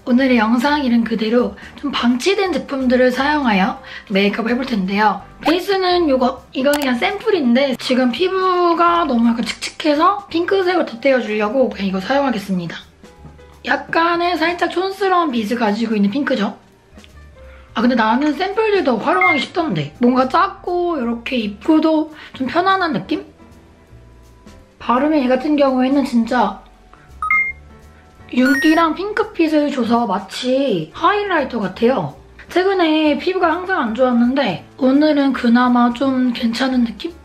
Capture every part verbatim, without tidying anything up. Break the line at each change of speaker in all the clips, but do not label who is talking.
오늘의 영상 이름 그대로 좀 방치된 제품들을 사용하여 메이크업을 해볼 텐데요. 베이스는 이거, 이거는 그냥 샘플인데 지금 피부가 너무 약간 칙칙해서 핑크색을 덧대어주려고 그냥 이거 사용하겠습니다. 약간의 살짝 촌스러운 빛을 가지고 있는 핑크죠? 아 근데 나는 샘플들 더 활용하기 쉽던데 뭔가 작고 이렇게 입고도 좀 편안한 느낌? 바르면 얘 같은 경우에는 진짜 윤기랑 핑크빛을 줘서 마치 하이라이터 같아요. 최근에 피부가 항상 안 좋았는데 오늘은 그나마 좀 괜찮은 느낌?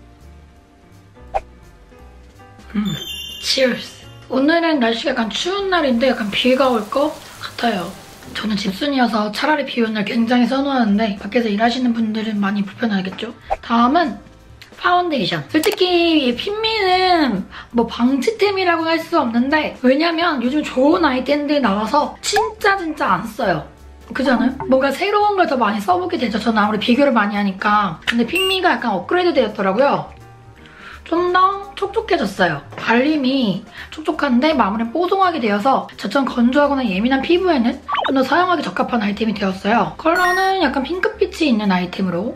음, 치얼스. 오늘은 날씨가 약간 추운 날인데 약간 비가 올 것 같아요. 저는 집순이어서 차라리 비 오는 날 굉장히 선호하는데 밖에서 일하시는 분들은 많이 불편하겠죠? 다음은 파운데이션. 솔직히 핀미는 뭐 방치템이라고 할 수 없는데 왜냐면 요즘 좋은 아이템들이 나와서 진짜 진짜 안 써요. 그잖아요? 뭔가 새로운 걸 더 많이 써보게 되죠. 저는 아무리 비교를 많이 하니까. 근데 핀미가 약간 업그레이드 되었더라고요. 좀 더 촉촉해졌어요. 발림이 촉촉한데 마무리는 뽀송하게 되어서 저처럼 건조하거나 예민한 피부에는 좀 더 사용하기 적합한 아이템이 되었어요. 컬러는 약간 핑크빛이 있는 아이템으로.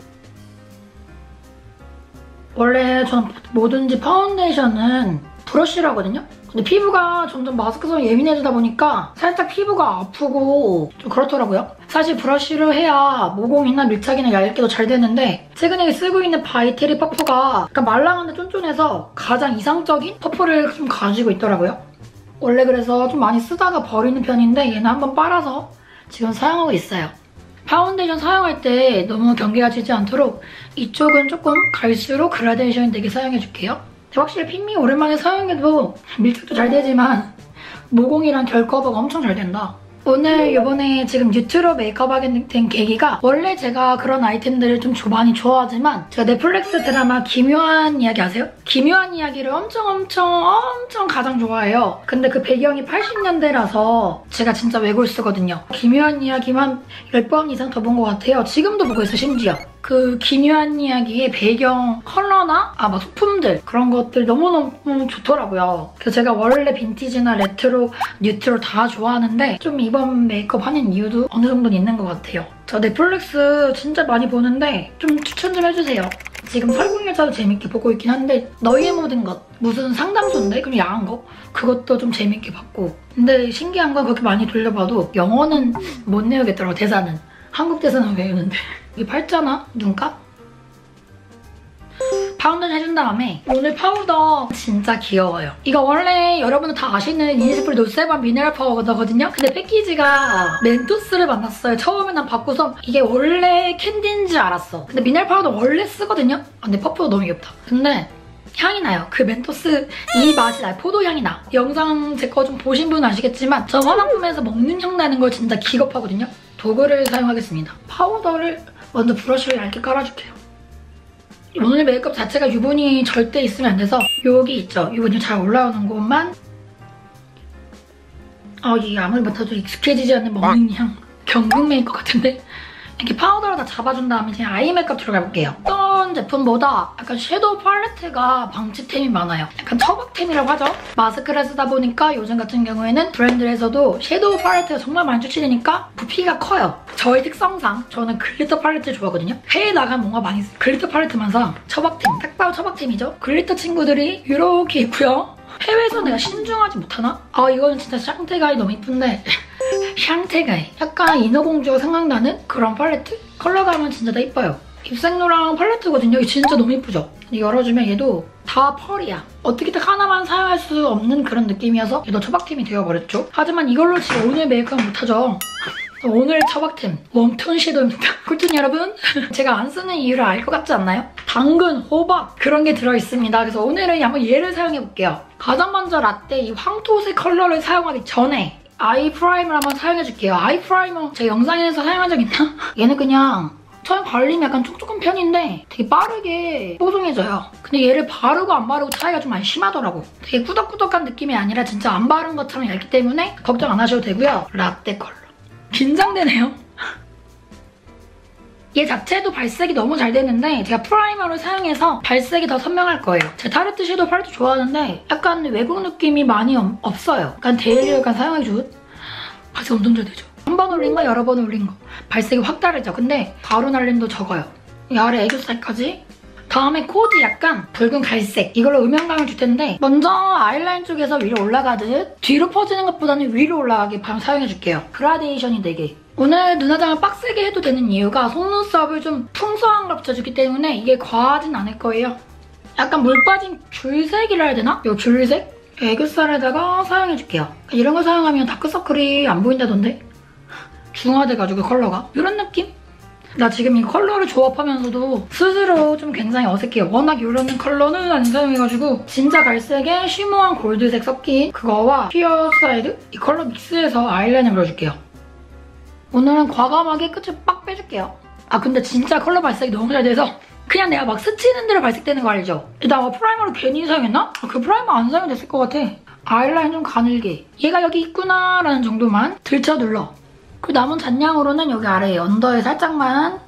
원래 전 뭐든지 파운데이션은 브러쉬를 하거든요? 근데 피부가 점점 마스크성 예민해지다 보니까 살짝 피부가 아프고 좀 그렇더라고요. 사실 브러쉬를 해야 모공이나 밀착이나 얇게도 잘 되는데 최근에 쓰고 있는 바이테리 퍼프가 약간 말랑한데 쫀쫀해서 가장 이상적인 퍼프를 좀 가지고 있더라고요. 원래 그래서 좀 많이 쓰다가 버리는 편인데 얘는 한번 빨아서 지금 사용하고 있어요. 파운데이션 사용할 때 너무 경계가 지지 않도록 이쪽은 조금 갈수록 그라데이션 되게 사용해줄게요. 확실히 핀미 오랜만에 사용해도 밀착도 잘 되지만 모공이랑 결 커버가 엄청 잘 된다. 오늘 이번에 지금 뉴트로 메이크업하게 된 계기가 원래 제가 그런 아이템들을 좀 많이 좋아하지만 제가 넷플릭스 드라마 기묘한 이야기 아세요? 기묘한 이야기를 엄청 엄청 엄청 가장 좋아해요. 근데 그 배경이 팔십 년대라서 제가 진짜 외골수거든요. 기묘한 이야기만 열 번 이상 더 본 것 같아요. 지금도 보고 있어 심지어. 그 기묘한 이야기의 배경 컬러나 아 막 소품들 그런 것들 너무너무 좋더라고요. 그래서 제가 원래 빈티지나 레트로, 뉴트로 다 좋아하는데 좀 이번 메이크업 하는 이유도 어느 정도는 있는 것 같아요. 저 넷플릭스 진짜 많이 보는데 좀 추천 좀 해주세요. 지금 설국열차도 재밌게 보고 있긴 한데 너희의 모든 것 무슨 상담소인데? 그럼 야한 거? 그것도 좀 재밌게 봤고 근데 신기한 건 그렇게 많이 돌려봐도 영어는 못 내우겠더라고 대사는. 한국 대사는 외우는데 이게 팔자나? 눈값? 파운데이션 해준 다음에 오늘 파우더 진짜 귀여워요. 이거 원래 여러분들 다 아시는 이니스프리 노세밤 미네랄 파우더거든요? 근데 패키지가 멘토스를 만났어요. 처음에 난 받고서 이게 원래 캔디인 줄 알았어. 근데 미네랄 파우더 원래 쓰거든요? 아, 근데 퍼프가 너무 귀엽다. 근데 향이 나요. 그 멘토스 이 맛이 나요. 포도 향이 나. 영상 제 거 좀 보신 분은 아시겠지만 저 화장품에서 먹는 향 나는 걸 진짜 기겁하거든요? 도구를 사용하겠습니다. 파우더를 먼저 브러쉬로 얇게 깔아줄게요. 오늘 메이크업 자체가 유분이 절대 있으면 안 돼서 여기 있죠? 유분이 잘 올라오는 곳만 아 이게 아무리 맡아도 익숙해지지 않는 먹는 향. 경극 메이크업 같은데? 이렇게 파우더로 다 잡아준 다음에 그냥 아이 메이크업 들어가 볼게요. 어떤 제품보다 약간 섀도우 팔레트가 방치템이 많아요. 약간 처박템이라고 하죠. 마스크를 쓰다 보니까 요즘 같은 경우에는 브랜드에서도 섀도우 팔레트가 정말 많이 출시되니까 부피가 커요. 저의 특성상 저는 글리터 팔레트를 좋아하거든요. 해외 나가면 뭔가 많이 쓰 글리터 팔레트만 사. 처박템. 딱 봐도 처박템이죠. 글리터 친구들이 이렇게 있고요. 해외에서 내가 신중하지 못하나? 아 이거는 진짜 샹테가이 너무 이쁜데 샹테가이 약간 인어공주가 생각나는 그런 팔레트? 컬러감은 진짜 다 이뻐요. 입생로랑 팔레트거든요. 이게 진짜 너무 이쁘죠? 열어주면 얘도 다 펄이야. 어떻게 딱 하나만 사용할 수 없는 그런 느낌이어서 얘도 처박템이 되어버렸죠. 하지만 이걸로 지금 오늘 메이크업 못하죠. 오늘 처박템 웜톤 섀도우입니다. 꿀팁 여러분 제가 안 쓰는 이유를 알 것 같지 않나요? 당근, 호박 그런 게 들어있습니다. 그래서 오늘은 한번 얘를 사용해볼게요. 가장 먼저 라떼 이 황토색 컬러를 사용하기 전에 아이 프라이머를 한번 사용해줄게요. 아이 프라이머 제가 영상에서 사용한 적 있나? 얘는 그냥 처음 발림이 약간 촉촉한 편인데 되게 빠르게 뽀송해져요. 근데 얘를 바르고 안 바르고 차이가 좀 많이 심하더라고. 되게 꾸덕꾸덕한 느낌이 아니라 진짜 안 바른 것처럼 얇기 때문에 걱정 안 하셔도 되고요. 라떼 컬러. 긴장되네요. 얘 자체도 발색이 너무 잘 되는데 제가 프라이머를 사용해서 발색이 더 선명할 거예요. 제가 타르트 섀도우 팔레트 좋아하는데 약간 외국 느낌이 많이 없어요. 약간 데일리 약간 사용하기 좋은? 아직 엄청 잘 되죠? 한 번 올린 거, 여러 번 올린 거. 발색이 확 다르죠? 근데 가루 날림도 적어요. 이 아래 애교살까지. 다음에 코디 약간 붉은 갈색. 이걸로 음영감을 줄 텐데 먼저 아이라인 쪽에서 위로 올라가듯 뒤로 퍼지는 것보다는 위로 올라가게 바로 사용해줄게요. 그라데이션이 되게. 오늘 눈화장을 빡세게 해도 되는 이유가 속눈썹을 좀 풍성한 걸 붙여주기 때문에 이게 과하진 않을 거예요. 약간 물 빠진 귤색이라 해야 되나? 이 귤색? 애교살에다가 사용해줄게요. 이런 거 사용하면 다크서클이 안 보인다던데? 중화돼가지고 컬러가. 이런 느낌? 나 지금 이 컬러를 조합하면서도 스스로 좀 굉장히 어색해요. 워낙 이런 컬러는 안 사용해가지고 진짜 갈색에 쉬머한 골드색 섞인 그거와 피어 사이드 이 컬러 믹스해서 아이라인을 그려줄게요. 오늘은 과감하게 끝을 빡 빼줄게요. 아 근데 진짜 컬러 발색이 너무 잘 돼서 그냥 내가 막 스치는 대로 발색되는 거 알죠? 나 뭐 프라이머를 괜히 사용했나? 그 프라이머 안 사용해도 됐을 것 같아. 아이라인 좀 가늘게. 얘가 여기 있구나 라는 정도만 들쳐 눌러. 그 남은 잔량으로는 여기 아래 언더에 살짝만.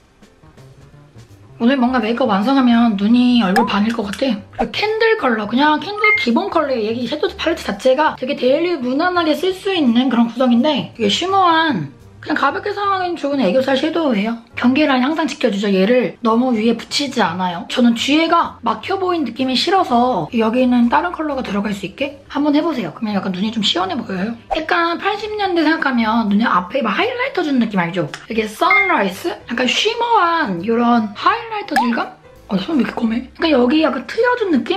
오늘 뭔가 메이크업 완성하면 눈이 얼굴 반일 것 같아. 그리고 캔들 컬러, 그냥 캔들 기본 컬러예요. 여기 섀도우 팔레트 자체가 되게 데일리 무난하게 쓸 수 있는 그런 구성인데 이게 쉬머한 그냥 가볍게 사용하기엔 좋은 애교살 섀도우예요. 경계 라인 항상 지켜주죠. 얘를 너무 위에 붙이지 않아요. 저는 뒤에가 막혀 보이는 느낌이 싫어서 여기는 다른 컬러가 들어갈 수 있게 한번 해보세요. 그러면 약간 눈이 좀 시원해 보여요. 약간 팔십 년대 생각하면 눈에 앞에 막 하이라이터 주는 느낌 알죠? 이게 선라이스? 약간 쉬머한 이런 하이라이터 질감? 어, 손 왜 이렇게 검해? 그러니까 여기 약간 트여준 느낌?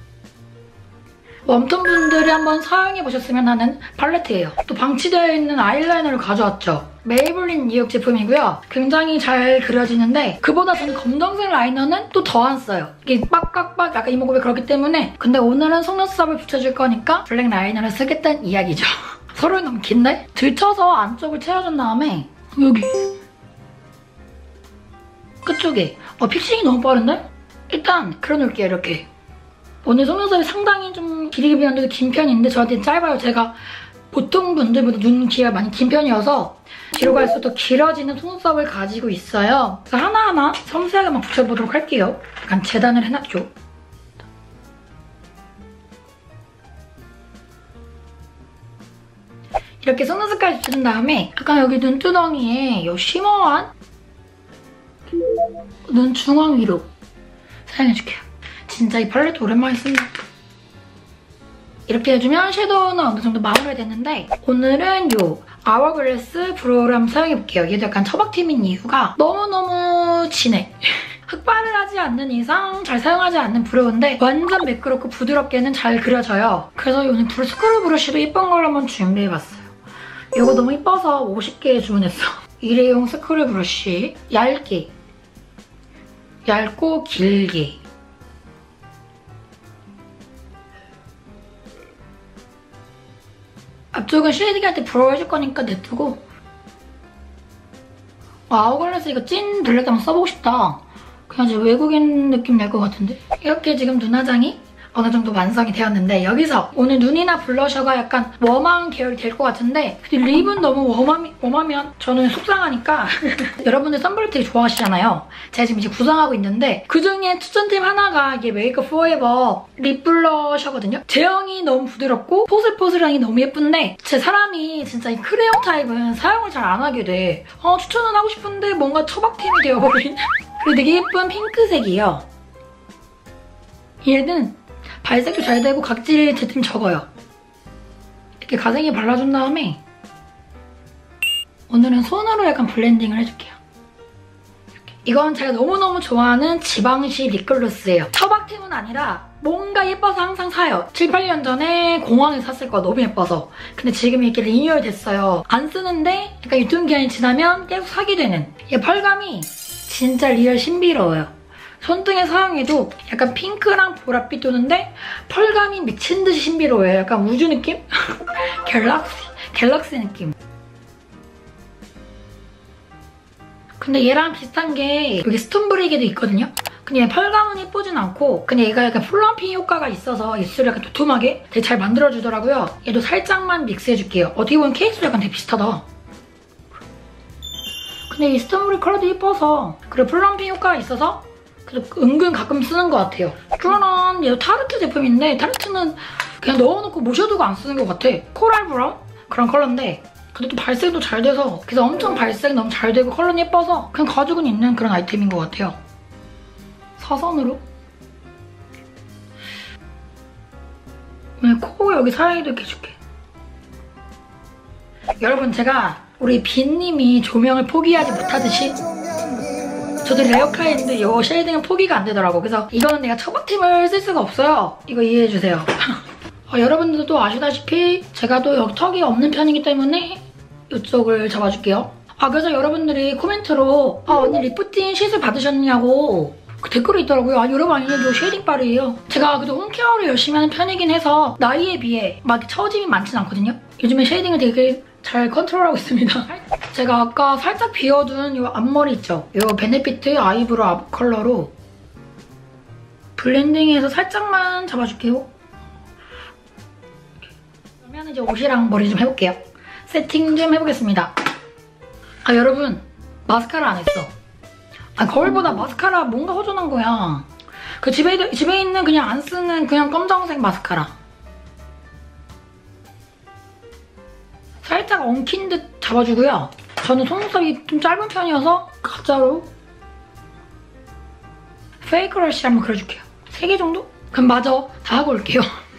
웜톤 분들이 한번 사용해보셨으면 하는 팔레트예요. 또 방치되어 있는 아이라이너를 가져왔죠. 메이블린 뉴욕 제품이고요. 굉장히 잘 그려지는데 그보다 저는 검정색 라이너는 또 더 안 써요. 이게 빡빡빡 약간 이목구비 그렇기 때문에. 근데 오늘은 속눈썹을 붙여줄 거니까 블랙 라이너를 쓰겠다는 이야기죠. 서로는 너무 긴데? 들쳐서 안쪽을 채워준 다음에 여기 끝쪽에 어 픽싱이 너무 빠른데? 일단 그려놓을게요. 이렇게. 오늘 속눈썹이 상당히 좀 길이 비었는데도 긴 편인데 저한테는 짧아요. 제가 보통 분들보다 눈 길이가 많이 긴 편이어서 뒤로 갈수록 더 길어지는 속눈썹을 가지고 있어요. 그래서 하나하나 섬세하게만 붙여보도록 할게요. 약간 재단을 해놨죠. 이렇게 속눈썹까지 붙인 다음에 약간 여기 눈두덩이에 이 쉬머한 눈 중앙 위로 사용해줄게요. 진짜 이 팔레트 오랜만에 쓴다. 이렇게 해주면 섀도우는 어느 정도 마무리가 됐는데 오늘은 이 아워글래스 브로우를 한번 사용해볼게요. 얘도 약간 처박팀인 이유가 너무너무 진해. 흑발을 하지 않는 이상 잘 사용하지 않는 브로우인데 완전 매끄럽고 부드럽게는 잘 그려져요. 그래서 오늘 브루 스크류 브러쉬도 예쁜 걸로 한번 준비해봤어요. 이거 너무 예뻐서 오십 개 주문했어. 일회용 스크류 브러쉬. 얇게. 얇고 길게. 앞쪽은 쉐이딩 할 때 브로우 해줄 거니까 냅두고. 와, 아워글래스 이거 찐 블랙 한번 써보고 싶다. 그냥 이제 외국인 느낌 낼 것 같은데? 이렇게 지금 눈화장이 어느 정도 완성이 되었는데 여기서 오늘 눈이나 블러셔가 약간 웜한 계열이 될 것 같은데 근데 립은 너무 웜하면, 웜하면 저는 속상하니까 여러분들 선블 되게 좋아하시잖아요. 제가 지금 이제 구성하고 있는데 그중에 추천템 하나가 이게 메이크업 포에버 립 블러셔거든요. 제형이 너무 부드럽고 포슬포슬하니 너무 예쁜데 제 사람이 진짜 이 크레용 타입은 사용을 잘 안 하게 돼. 어, 추천은 하고 싶은데 뭔가 처박템이 되어버린 그리고 되게 예쁜 핑크색이에요. 얘는 발색도 잘 되고 각질 제품 적어요. 이렇게 가생에 발라준 다음에 오늘은 손으로 약간 블렌딩을 해줄게요. 이렇게. 이건 제가 너무너무 좋아하는 지방시 립글로스예요. 처박템은 아니라 뭔가 예뻐서 항상 사요. 칠, 팔 년 전에 공항에서 샀을 거야. 너무 예뻐서. 근데 지금 이렇게 리뉴얼 됐어요. 안 쓰는데 약간 유통기한이 지나면 계속 사게 되는. 얘 펄감이 진짜 리얼 신비로워요. 손등에 사용해도 약간 핑크랑 보랏빛 도는데 펄감이 미친 듯이 신비로워요. 약간 우주 느낌? 갤럭시, 갤럭시 느낌. 근데 얘랑 비슷한 게 여기 스톤 브레이크도 있거든요? 근데 얘 펄감은 예쁘진 않고 근데 얘가 약간 플럼핑 효과가 있어서 입술을 약간 도톰하게 되게 잘 만들어주더라고요. 얘도 살짝만 믹스해줄게요. 어떻게 보면 케이스도 약간 되게 비슷하다. 근데 이 스톤 브레이크 컬러도 예뻐서 그리고 플럼핑 효과가 있어서 그래서 은근 가끔 쓰는 것 같아요. 짜란! 얘도 타르트 제품인데 타르트는 그냥 넣어놓고 모셔두고 안 쓰는 것 같아. 코랄 브라운? 그런 컬러인데 근데 또 발색도 잘 돼서 그래서 엄청 발색 너무 잘 되고 컬러는 예뻐서 그냥 가지고는 있는 그런 아이템인 것 같아요. 사선으로 코 여기 사이도 이렇게 해줄게. 여러분 제가 우리 빈님이 조명을 포기하지 못하듯이 저도 레어카인데 이 쉐이딩은 포기가 안 되더라고. 그래서 이거는 내가 처방팀을 쓸 수가 없어요. 이거 이해해주세요. 어, 여러분들도 아시다시피 제가 또 여기 턱이 없는 편이기 때문에 이쪽을 잡아줄게요. 아 그래서 여러분들이 코멘트로 아 언니 리프팅 쉿을 받으셨냐고 그 댓글이 있더라고요. 아 여러분 아니 이거 쉐이딩 바르예요. 제가 그래도 홈케어를 열심히 하는 편이긴 해서 나이에 비해 막 처짐이 많진 않거든요. 요즘에 쉐이딩을 되게 잘 컨트롤하고 있습니다. 제가 아까 살짝 비워둔 이 앞머리 있죠? 이 베네피트 아이브로우 앞 컬러로 블렌딩해서 살짝만 잡아줄게요. 그러면 이제 옷이랑 머리 좀 해볼게요. 세팅 좀 해보겠습니다. 아 여러분 마스카라 안 했어. 아 거울보다 마스카라 뭔가 허전한 거야. 그 집에, 집에 있는 그냥 안 쓰는 그냥 검정색 마스카라. 살짝 엉킨 듯 잡아주고요. 저는 속눈썹이 좀 짧은 편이어서 가짜로 페이크 러쉬 한번 그려줄게요. 세 개 정도? 그럼 마저 다 하고 올게요.